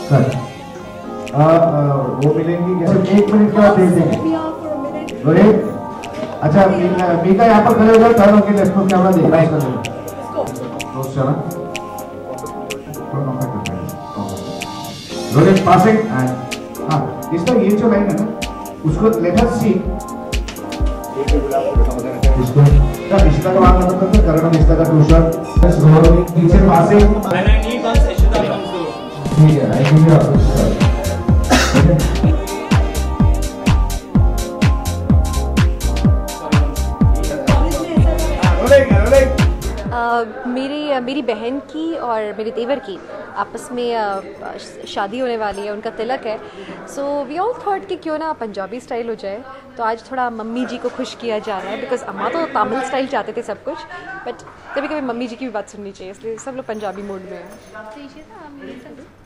वो मिलेंगी कैसे? 1 मिनट के बाद देख देंगे। रोहित, अच्छा मीका यहाँ पर खड़े हो जाओ, टर्न होके लेफ्ट को कैमरा देख रहा है। रोहित पासिंग, हाँ इसका ये जो लाइन है ना उसको लेट अस सी इसको क्या निशिता का मारना था तो करना निशिता का टू शॉट बस रोहित पीछे passing and I need once Ishita comes through ठीक है आई गिव यू मेरी बहन की और मेरे देवर की आपस में शादी होने वाली है, उनका तिलक है। सो वी ऑल थॉट कि क्यों ना पंजाबी स्टाइल हो जाए, तो आज थोड़ा मम्मी जी को खुश किया जा रहा है। बिकॉज अम्मा तो तमिल स्टाइल चाहते थे सब कुछ, बट कभी कभी मम्मी जी की भी बात सुननी चाहिए, इसलिए सब लोग पंजाबी मूड में हैं।